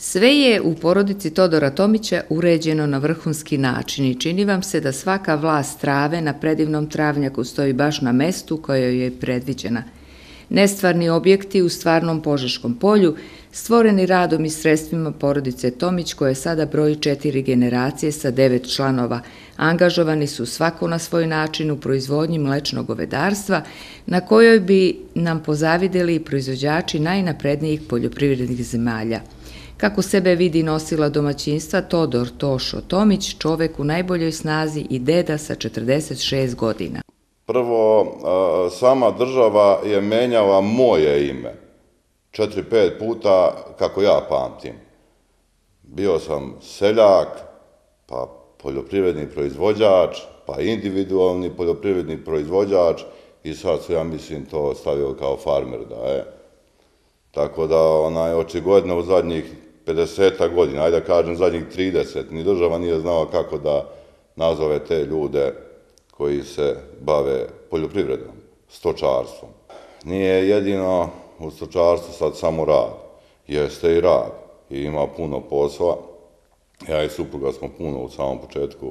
Sve je u porodici Todora Tomića uređeno na vrhunski način i čini vam se da svaka vlast trave na predivnom travnjaku stoji baš na mestu kojoj je predviđena. Nestvarni objekti u stvarnom Požeškom polju, stvoreni radom i sredstvima porodice Tomić, koje sada broji 4 generacije sa 9 članova, angažovani su svako na svoj način u proizvodnji mlečnog govedarstva, na kojoj bi nam pozavideli i proizvođači najnaprednijih poljoprivrednih zemalja. Kako sebe vidi nosila domaćinstva Todor Tošo Tomić, čovek u najboljoj snazi i deda sa 46 godina. Prvo, sama država je menjala moje ime 4-5 puta kako ja pamtim. Bio sam seljak, pa poljoprivredni proizvođač, pa individualni poljoprivredni proizvođač i sad su, ja mislim, to stavili kao farmer da je. Tako da, očigledno u zadnjih 50 godina, ajde da kažem zadnjih 30, ni država nije znala kako da nazove te ljude koji se bave poljoprivredom, stočarstvom. Nije jedino u stočarstvu sad samo rad, jeste i rad i ima puno posla. Ja i supruga smo puno u samom početku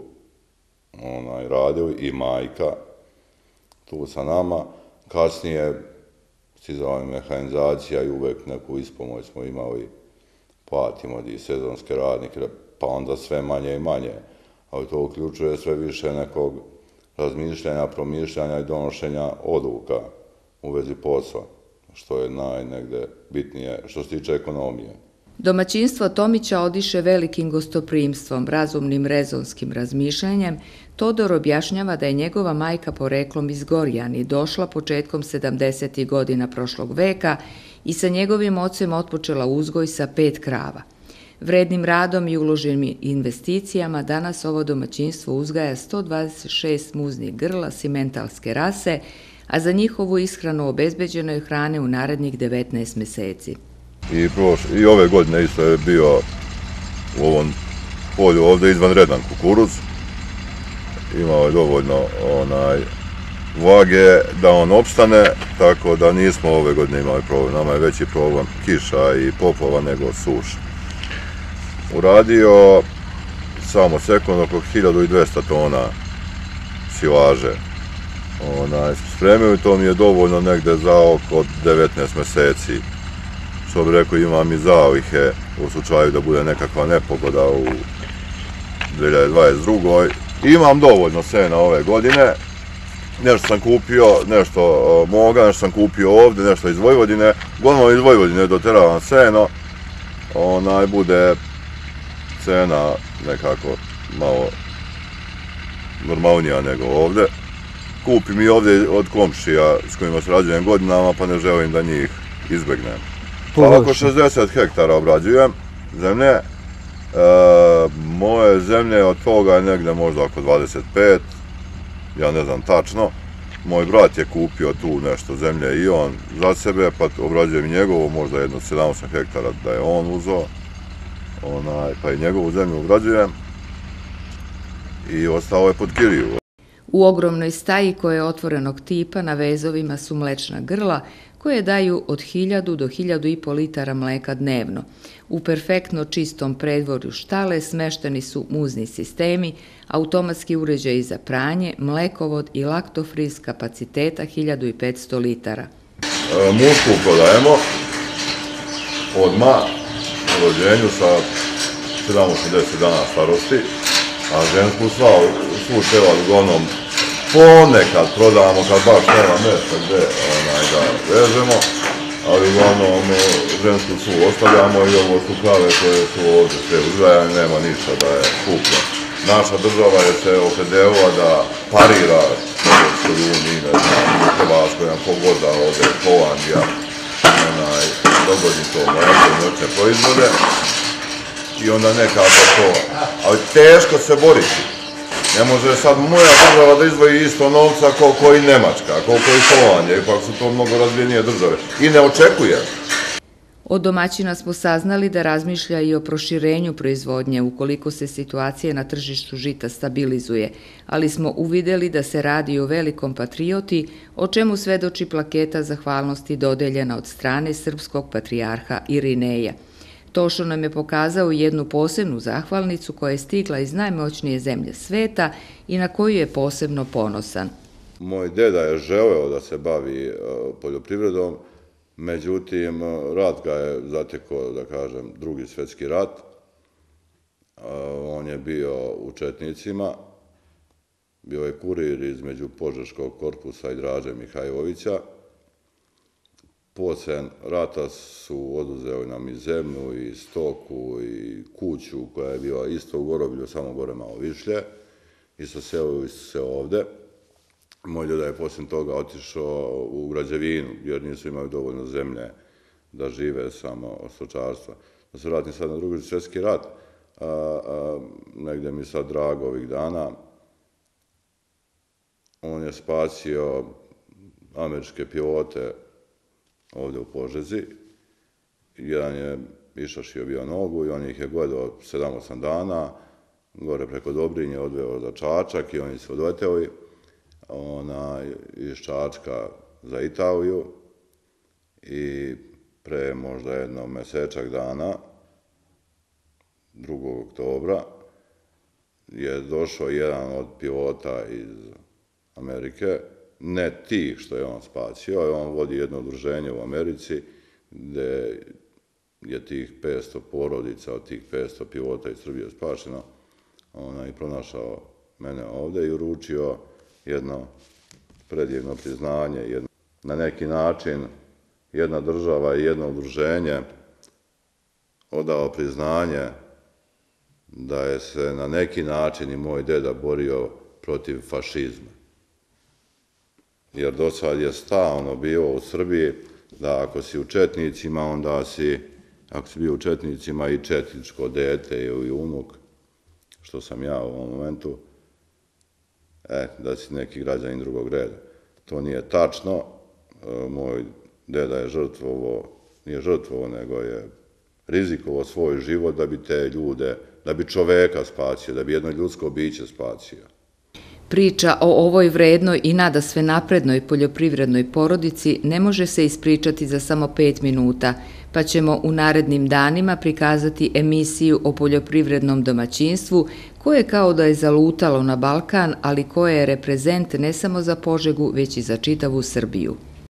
radili i majka tu sa nama. Kasnije stizala je mehanizacija i uvek neku ispomoć smo imali, platimo i sezonske radnike, pa onda sve manje i manje, ali to uključuje sve više nekog razmišljanja, promišljanja i donošenja odluka u vezi posla, što je najnegde bitnije što se tiče ekonomije. Domaćinstvo Tomića odiše velikim gostoprimstvom, razumnim rezonskim razmišljanjem. Todor objašnjava da je njegova majka poreklom iz Gorjani došla početkom 70. godina prošlog veka i sa njegovim ocem otpočela uzgoj sa 5 krava. Vrednim radom i uloženim investicijama danas ovo domaćinstvo uzgaja 126 muznih grla simentalske rase, a za njihovu ishranu obezbeđeno je hrane u narednih 19 meseci. I ove godine isto je bio u ovom polju ovde izvanredan kukuruz. Imao je dovoljno vlage da on opstane, tako da nismo ove godine imali problem. Nama je veći problem kiša i poplava nego suša. Uradio samo sekund oko 1200 tona silaže. Spremio i to mi je dovoljno negde za oko 19 meseci. Što bi rekao, imam i zalihe u slučaju da bude nekakva nepogoda u 2022. Imam dovoljno sena ove godine. Nešto sam kupio, nešto moga, nešto sam kupio ovde, nešto iz Vojvodine. Uglavnom iz Vojvodine doteravam seno. Bude cena nekako malo normalnija nego ovde. Kupim i ovde od komšija s kojima sarađujem godinama, pa ne želim da njih izbegnem. Pa oko 60 hektara obrađujem zemlje. Moje zemlje od toga je negde možda oko 25, ja ne znam tačno. Moj brat je kupio tu nešto zemlje i on za sebe, pa obrađujem i njegovo, možda jedno 7-8 hektara da je on uzeo, pa i njegovu zemlju obrađujem i ostao je pod kiriju. U ogromnoj staji koja je otvorenog tipa na vezovima su mlečna grla koje daju od 1000 do 1500 litara mleka dnevno. U perfektno čistom predvorju štale smešteni su muzni sistemi, automatski uređaji za pranje, mlekovod i laktofriz kapaciteta 1500 litara. Mušku prodajemo odmah u rođenju sa 780 dana starosti, a žensku svu čevad uglavnom ponekad prodamo kad baš nema mesta gde ga vežemo, ali uglavnom žensku svu ostavljamo i ovo su krave koje su ovde sve uzgajane, nema ništa da je kupno. Naša država je se opredelila da parira Evropskoj uniji, ne znam, u Hrvatskoj nam pogoda ovde Holandija, dogodi to mlečne proizvode i onda nekako to, ali teško se boriti. Ne može sad moja država da izdvoji isto novca koliko i Nemačka, koliko i Holandija, ipak su to mnogo razvijenije države. I ne očekujem. Od domaćina smo saznali da razmišlja i o proširenju proizvodnje ukoliko se situacija na tržištu žita stabilizuje, ali smo uvideli da se radi o velikom patrioti, o čemu svedoči plaketa zahvalnosti dodeljena od strane srpskog patrijarha Irineja. Tošo nam je pokazao jednu posebnu zahvalnicu koja je stigla iz najmoćnije zemlje sveta i na koju je posebno ponosan. Moj deda je želeo da se bavi poljoprivredom, međutim, rat ga je zatekao, da kažem, Drugi svjetski rat. On je bio u četnicima, bio je kurir između Požeškog korpusa i Draže Mihajlovića. Poslije rata su oduzeli nam i zemlju, i stoku, i kuću koja je bila isto u Goroblju, samo gore malo višlje, i saselili su se ovde. Moj deda je poslije toga otišao u građevinu, jer nisu imali dovoljno zemlje da žive samo od stočarstva. Da se vratim sad na Drugi svjetski rat, negdje mi sad drago ovih dana, on je spasio američke pilote ovdje u Požegi. Jedan je išašio bio nogu i on ih je gledao 7-8 dana, gore preko Dobrinje odveo za Čačak i oni su odleteli iz Čačka za Italiju i pre možda jedno mesečak dana, 2. oktobra, je došao jedan od pilota iz Amerike, ne tih što je on spasio, on vodi jedno udruženje u Americi gdje je tih 500 porodica od tih 500 pilota iz Srbije spašeno, i pronašao mene ovdje i uručio jedno predivno priznanje. Na neki način jedna država i jedno udruženje odao priznanje da je se na neki način i moj deda borio protiv fašizma. Jer do sad je stalno bilo u Srbiji da ako si u četnicima, onda si, ako si bio u četnicima, i četničko dete ili unuk, što sam ja u ovom momentu, da si neki građanin drugog reda. To nije tačno. Moj deda je nije žrtvovao, nego je rizikovao svoj život da bi te ljude, da bi čoveka spasio, da bi jedno ljudsko biće spasio. Priča o ovoj vrednoj i nadasve naprednoj poljoprivrednoj porodici ne može se ispričati za samo 5 minuta, pa ćemo u narednim danima prikazati emisiju o poljoprivrednom domaćinstvu koje kao da je zalutalo na Balkan, ali koje je reprezent ne samo za Požegu, već i za čitavu Srbiju.